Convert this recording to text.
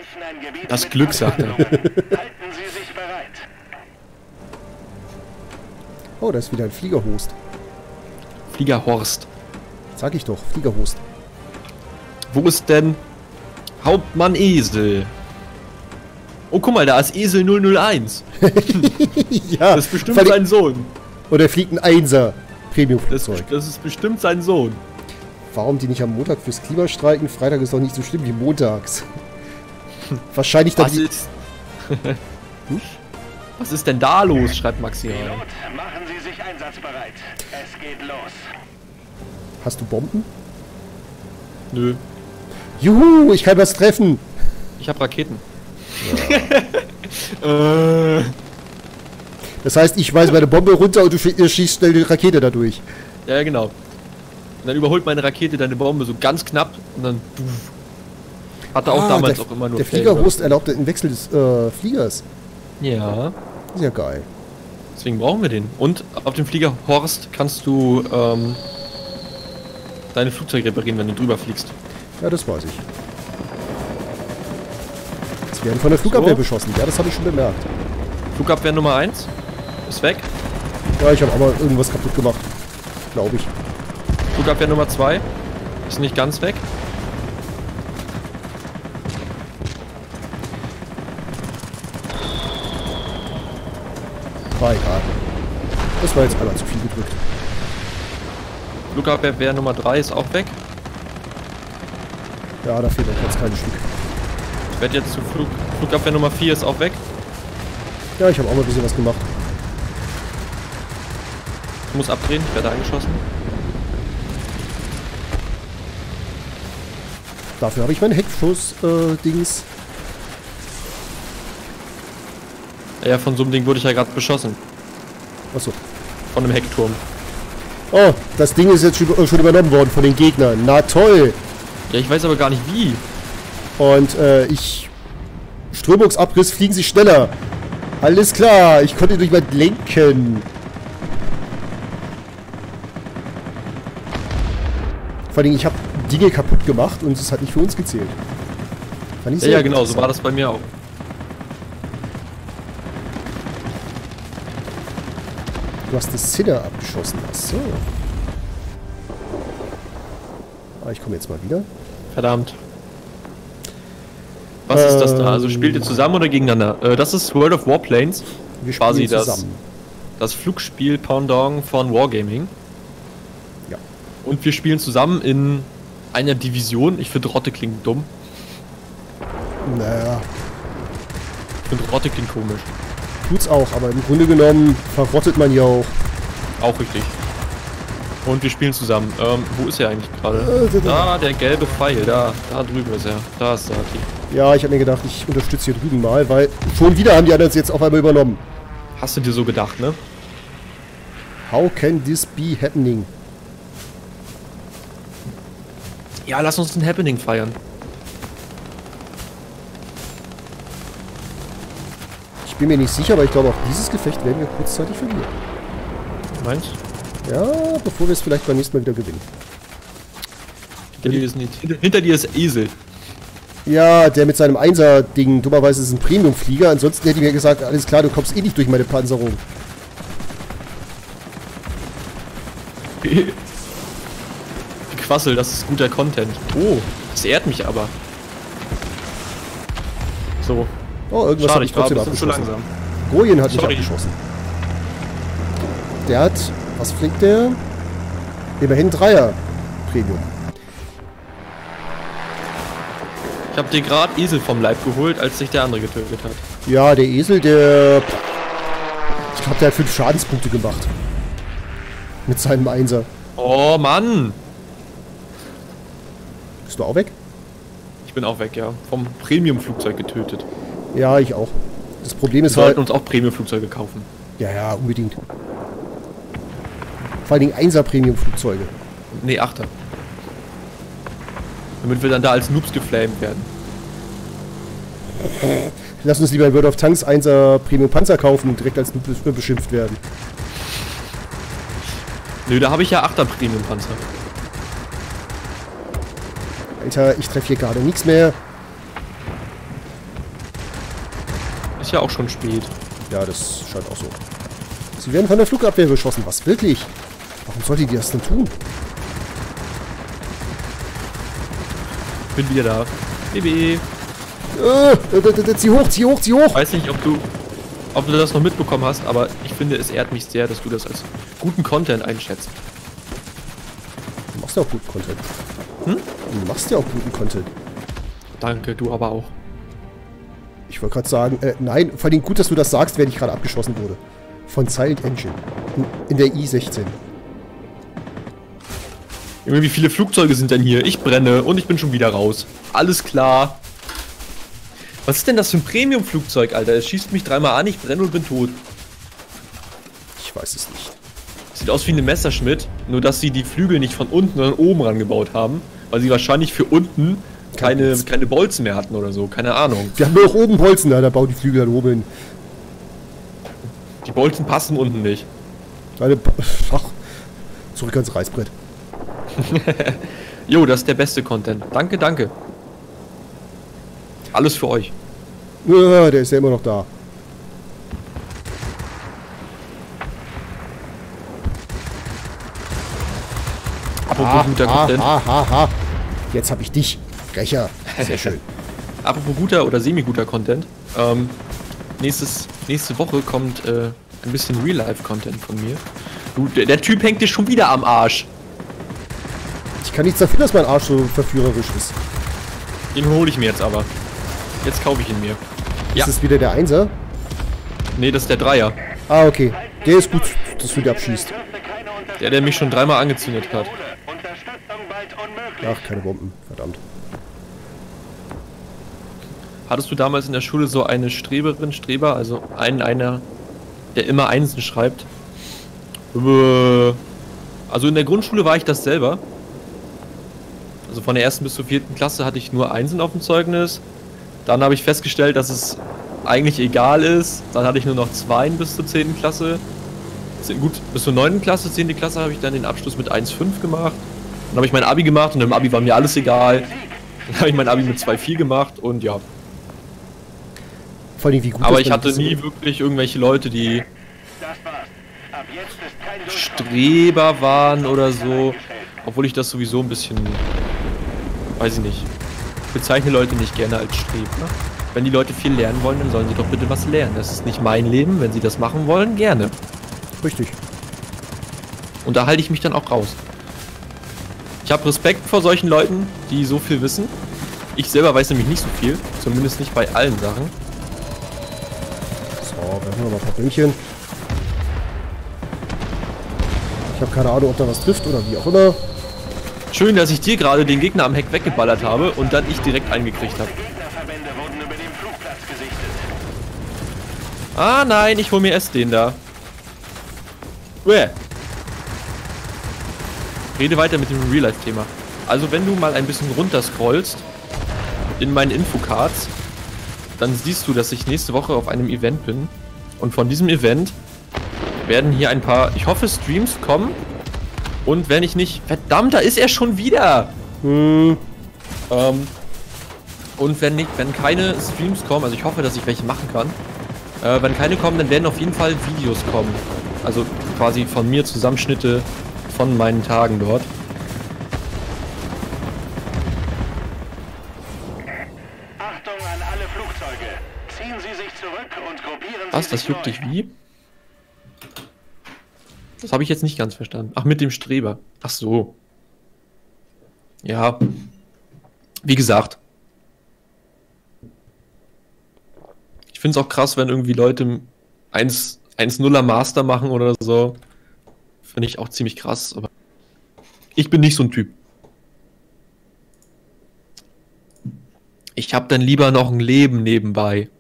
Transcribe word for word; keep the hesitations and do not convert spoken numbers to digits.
Das Glück, sagt er. Halten Sie sich bereit. Oh, da ist wieder ein Fliegerhost. Fliegerhorst. Sag ich doch, Fliegerhost. Wo ist denn Hauptmann Esel? Oh, guck mal, da ist Esel null null eins. Ja. Das ist bestimmt sein Sohn. Oder er fliegt ein Einser Das, Premium-Flugzeug. das ist bestimmt sein Sohn. Warum die nicht am Montag fürs Klima streiken? Freitag ist doch nicht so schlimm wie montags. Wahrscheinlich dann Was die... ist... hm? Was ist denn da los? Schreibt Maxi rein. Pilot, machen Sie sich einsatzbereit. Es geht los. Hast du Bomben? Nö, Juhu, ich kann was treffen. ich hab Raketen. äh, Das heißt, ich schmeiße meine Bombe runter und du sch- schießt schnell die Rakete dadurch. ja, genau. Und dann überholt meine Rakete deine Bombe so ganz knapp und dann... Puff. Hatte auch Ah, damals der, auch immer nur Der Flavor. Fliegerhost erlaubt den Wechsel des äh, Fliegers. Ja, Ist ja geil. deswegen brauchen wir den. Und auf dem Fliegerhorst kannst du ähm, deine Flugzeuge reparieren, wenn du drüber fliegst. Ja, das weiß ich. Jetzt werden von der Flugabwehr So. beschossen. Ja, das habe ich schon bemerkt. Flugabwehr Nummer eins ist weg. Ja, ich habe aber irgendwas kaputt gemacht. Glaube ich. Flugabwehr Nummer zwei ist nicht ganz weg. War egal. Das war jetzt einmal zu viel gedrückt. Flugabwehr Nummer drei ist auch weg. Ja, da fehlt noch ganz kleines Stück. Ich werde jetzt zu Flug Flugabwehr Nummer vier ist auch weg. Ja, ich habe auch mal ein bisschen was gemacht. Ich muss abdrehen, ich werde angeschossen. Dafür habe ich mein Heckschuss-Dings. Ja, von so einem Ding wurde ich ja gerade beschossen. Achso. Von einem Heckturm. Oh, das Ding ist jetzt schon schon übernommen worden von den Gegnern. Na toll. Ja, ich weiß aber gar nicht wie. Und äh, ich... Strömungsabriss, fliegen Sie schneller. Alles klar, ich konnte durch mein Lenken. Vor allem, ich habe Dinge kaputt gemacht und es hat nicht für uns gezählt. Fand ich Ja, sehr ja, genau, so interessant. war das bei mir auch. Du hast das Zinner abgeschossen. Achso. Ah, ich komme jetzt mal wieder. Verdammt. Was ist das da? Also spielt ihr zusammen oder gegeneinander? Äh, das ist World of Warplanes. Wir Quasi spielen das, zusammen. das Flugspiel Pendant von Wargaming. Ja. Und wir spielen zusammen in einer Division. Ich finde Rotte klingt dumm. Naja, Ich finde Rotte klingt komisch. tut's auch, aber im Grunde genommen verrottet man ja auch. Auch richtig. Und wir spielen zusammen. Ähm, wo ist er eigentlich gerade? Äh, da, da. Da, der gelbe Pfeil. Da, da drüben ist er. Da ist er. Okay. Ja, ich habe mir gedacht, ich unterstütze hier drüben mal, weil schon wieder haben die anderen es jetzt auf einmal übernommen. Hast du dir so gedacht, ne? How can this be happening? Ja, lass uns ein Happening feiern. Ich bin mir nicht sicher, aber ich glaube, auch dieses Gefecht werden wir kurzzeitig verlieren. Meinst du? Ja, bevor wir es vielleicht beim nächsten Mal wieder gewinnen. Hinter dir ist nicht. Hinter, hinter dir ist Esel. Ja, der mit seinem Einser-Ding, dummerweise ist es ein Premium-Flieger. Ansonsten hätte ich mir gesagt, alles klar, du kommst eh nicht durch meine Panzerung. Quassel, das ist guter Content. Oh, das ehrt mich aber. So. Oh, irgendwas Schade, habe ich ich war ein trotzdem bisschen zu abgeschossen. langsam. Goyen hat mich Sorry. abgeschossen. Der hat, was fliegt der? Immerhin Dreier Premium. Ich habe dir gerade Esel vom Leib geholt, als sich der andere getötet hat. Ja, der Esel, der... Ich glaube, der hat fünf Schadenspunkte gemacht. Mit seinem Einser. Oh Mann! Bist du auch weg? Ich bin auch weg, ja. Vom Premium-Flugzeug getötet. Ja, ich auch. Das Problem Wir ist halt... sollten uns auch Premium-Flugzeuge kaufen. Ja, ja, unbedingt. Vor allen Dingen Einser-Premium-Flugzeuge. Nee, Achter. Damit wir dann da als Noobs geflamed werden. Lass uns lieber in World of Tanks Einser Premium Panzer kaufen und direkt als Noob besch- beschimpft werden. Nö, da habe ich ja Achter Premium-Panzer. Alter, ich treffe hier gerade nichts mehr. Ist ja auch schon spät. Ja, das scheint auch so. Sie werden von der Flugabwehr beschossen. Was, wirklich? Warum sollte die das denn tun? Bin wieder da. B B. Äh, äh, zieh hoch, zieh hoch, zieh hoch! Ich weiß nicht, ob du, ob du das noch mitbekommen hast, aber ich finde, es ehrt mich sehr, dass du das als guten Content einschätzt. Du machst ja auch guten Content. Hm? Du machst ja auch guten Content. Danke, du aber auch. Ich wollte gerade sagen, äh, nein, vor allem gut, dass du das sagst, während ich gerade abgeschossen wurde. Von Silent Engine. In, in der I sechzehn. Junge, wie viele Flugzeuge sind denn hier? Ich brenne und ich bin schon wieder raus. Alles klar. Was ist denn das für ein Premium-Flugzeug, Alter? Es schießt mich dreimal an, ich brenne und bin tot. Ich weiß es nicht. Sieht aus wie eine Messerschmitt, nur dass sie die Flügel nicht von unten, sondern oben rangebaut haben. Weil sie wahrscheinlich für unten keine, keine Bolzen mehr hatten oder so. Keine Ahnung. Wir haben nur noch oben Bolzen, da, da bauen die Flügel dann oben hin. Die Bolzen passen unten nicht. Eine, ach, zurück ans Reißbrett. Jo, das ist der beste Content. Danke, danke. Alles für euch. Ja, der ist ja immer noch da. Apropos guter Content. Ha, ha, ha. Jetzt hab ich dich. Rächer. Sehr schön. Apropos guter oder semi-guter Content. Ähm, nächstes, nächste Woche kommt äh, ein bisschen Real-Life-Content von mir. Du, der, der Typ hängt dir schon wieder am Arsch. Ich kann nichts dafür, dass mein Arsch so verführerisch ist. Den hole ich mir jetzt aber. Jetzt kaufe ich ihn mir. Ja. Ist das wieder der Einser? Nee, das ist der Dreier. Ah, okay. Der ist gut, dass du den abschießt. Der, der mich schon dreimal angezündet hat. Ach, keine Bomben. Verdammt. Hattest du damals in der Schule so eine Streberin, Streber, also einen, einer, der immer Einsen schreibt? Also in der Grundschule war ich das selber. Also von der ersten bis zur vierten Klasse hatte ich nur Einsen auf dem Zeugnis. Dann habe ich festgestellt, dass es eigentlich egal ist. Dann hatte ich nur noch Zweien bis zur zehnten Klasse. Gut, bis zur neunten Klasse, zehnte Klasse habe ich dann den Abschluss mit eins Komma fünf gemacht. Dann habe ich mein Abi gemacht und im Abi war mir alles egal. Dann habe ich mein Abi mit zwei Komma vier gemacht und ja. Vor allem, wie gut Aber ich hatte nie wirklich irgendwelche Leute, die Streber waren oder so. Obwohl ich das sowieso ein bisschen, weiß ich nicht, ich bezeichne Leute nicht gerne als Streber. Wenn die Leute viel lernen wollen, dann sollen sie doch bitte was lernen. Das ist nicht mein Leben. Wenn sie das machen wollen, gerne. Richtig. Und da halte ich mich dann auch raus. Ich habe Respekt vor solchen Leuten, die so viel wissen. Ich selber weiß nämlich nicht so viel. Zumindest nicht bei allen Sachen. So, werfen wir mal ein paar Bäumchen. Ich habe keine Ahnung, ob da was trifft oder wie auch immer. Schön, dass ich dir gerade den Gegner am Heck weggeballert habe und dann ich direkt eingekriegt habe. Ah nein, ich hol mir erst den da. Uäh. Rede weiter mit dem Real-Life-Thema. Also wenn du mal ein bisschen runter scrollst in meinen Infocards, dann siehst du, dass ich nächste Woche auf einem Event bin. Und von diesem Event werden hier ein paar, ich hoffe, Streams kommen. Und wenn ich nicht... Verdammt, da ist er schon wieder! Hm. Ähm, und wenn nicht, wenn keine Streams kommen, also ich hoffe, dass ich welche machen kann. Äh, wenn keine kommen, dann werden auf jeden Fall Videos kommen. Also quasi von mir Zusammenschnitte von meinen Tagen dort. Achtung an alle Flugzeuge. Ziehen Sie sich zurück und gruppieren Was, Sie das sich juckt neu. dich wie? Das habe ich jetzt nicht ganz verstanden. Ach, mit dem Streber. Ach so. Ja. Wie gesagt. Ich finde es auch krass, wenn irgendwie Leute eins nuller Master machen oder so. Finde ich auch ziemlich krass, aber ich bin nicht so ein Typ. Ich habe dann lieber noch ein Leben nebenbei.